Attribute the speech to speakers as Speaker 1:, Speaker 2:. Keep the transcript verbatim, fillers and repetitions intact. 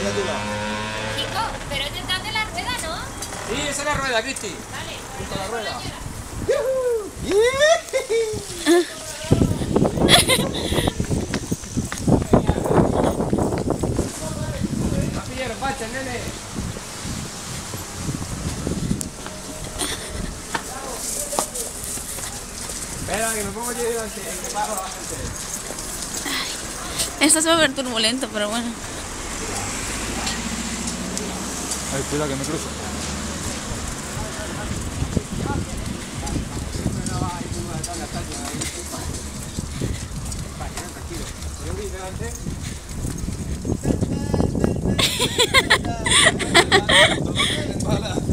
Speaker 1: criatura.
Speaker 2: Chico, pero es detrás de la rueda, ¿no?
Speaker 3: Sí, esa es la rueda, Cristi.
Speaker 2: Vale.
Speaker 3: Junto a la rueda. Papillero, pacha, nene. Espera, que me pongo yo delante, que paro la gente.
Speaker 4: Esto se va a ver turbulento, pero bueno.
Speaker 1: Ay, cuidado que me cruzo.
Speaker 3: Yo voy delante.